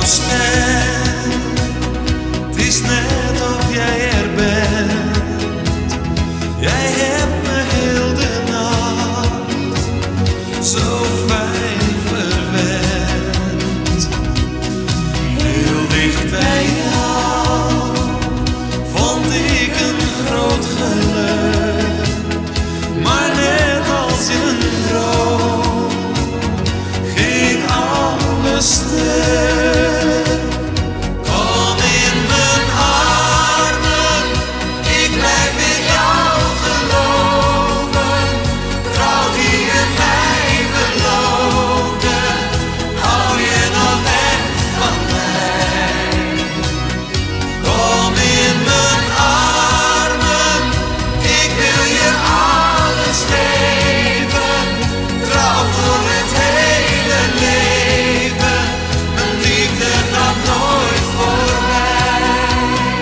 stem. Het is net of jij er bent. Jij hebt me heel de nacht zo fijn verwend. Heel dicht bij jou vond ik een groot geluk. Maar net als in een droom ging alles stuk. Kom in mijn armen, ik blijf in jou geloven. Trouw die je mij beloofde, hou je nog echt van mij. Kom in mijn armen, ik wil je alles geven. Trouw voor het hele leven, mijn liefde gaat nooit voorbij.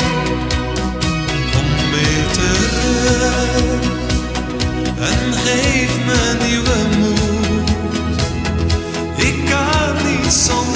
Kom weer terug en geef me nieuwe moed. Ik kan niet zonder